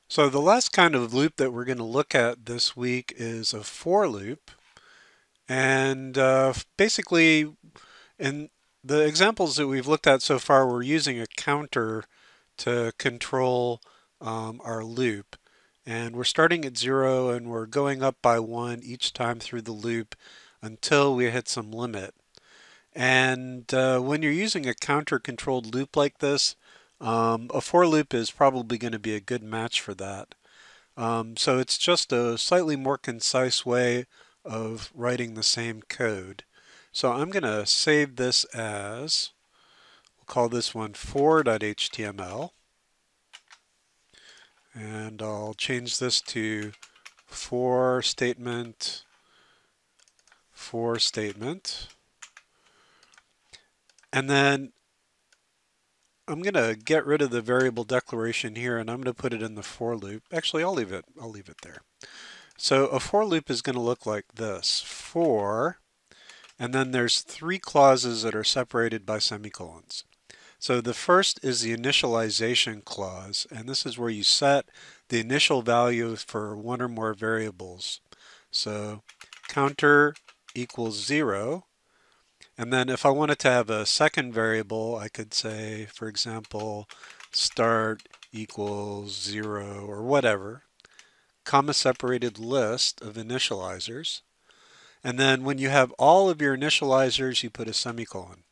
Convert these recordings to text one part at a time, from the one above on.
So the last kind of loop that we're going to look at this week is a for loop. And basically, in the examples that we've looked at so far, we're using a counter to control our loop. And we're starting at 0 and we're going up by 1 each time through the loop until we hit some limit. And when you're using a counter-controlled loop like this, a for loop is probably going to be a good match for that. So it's just a slightly more concise way of writing the same code. So I'm going to save this as, we'll call this one for.html, and I'll change this to for statement, and then I'm going to get rid of the variable declaration here, and I'm going to put it in the for loop. Actually, I'll leave it there. So a for loop is going to look like this: for, and then there's 3 clauses that are separated by semicolons. So the first is the initialization clause, and this is where you set the initial value for one or more variables. So counter equals 0, and then if I wanted to have a second variable, I could say, for example, start equals 0 or whatever, comma separated list of initializers. And then when you have all of your initializers, you put a semicolon.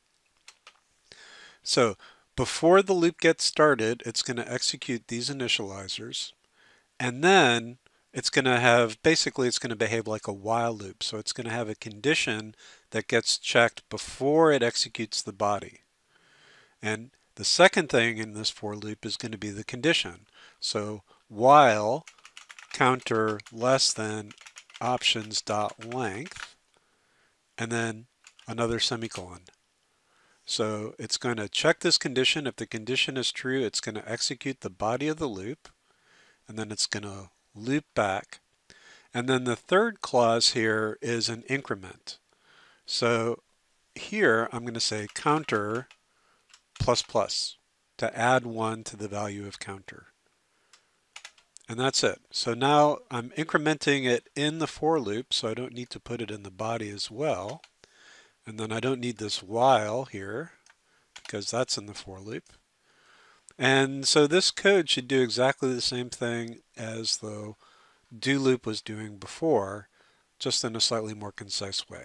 So before the loop gets started, it's going to execute these initializers. And then it's going to have, basically it's going to behave like a while loop. So it's going to have a condition that gets checked before it executes the body. And the second thing in this for loop is going to be the condition. So while counter less than options.length, and then another semicolon. So it's going to check this condition. If the condition is true, it's going to execute the body of the loop, and then it's going to loop back. And then the third clause here is an increment. So here I'm going to say counter plus plus to add 1 to the value of counter. And that's it. So now I'm incrementing it in the for loop, so I don't need to put it in the body as well. And then I don't need this while here because that's in the for loop. And so this code should do exactly the same thing as the do loop was doing before, just in a slightly more concise way.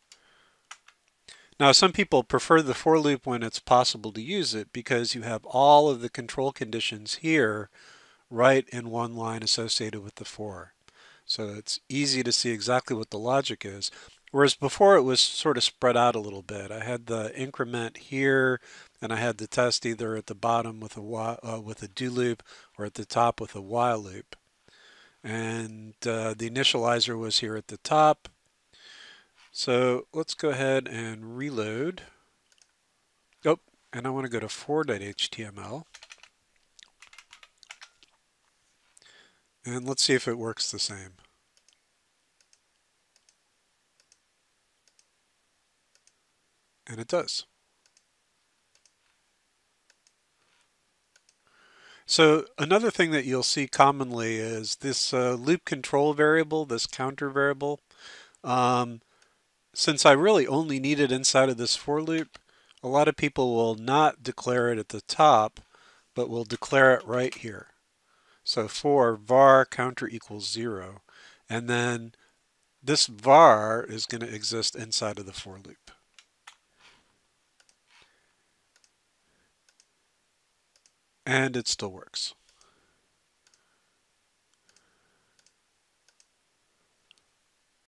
Now, some people prefer the for loop when it's possible to use it because you have all of the control conditions here right in one line associated with the for. So it's easy to see exactly what the logic is. Whereas before it was sort of spread out a little bit. I had the increment here, and I had the test either at the bottom with a do loop or at the top with a while loop. And the initializer was here at the top. So let's go ahead and reload. Oh, and I want to go to for.html. And let's see if it works the same. And it does. So another thing that you'll see commonly is this loop control variable, this counter variable. Since I really only need it inside of this for loop, a lot of people will not declare it at the top, but will declare it right here. So for var counter equals 0, and then this var is going to exist inside of the for loop. And it still works.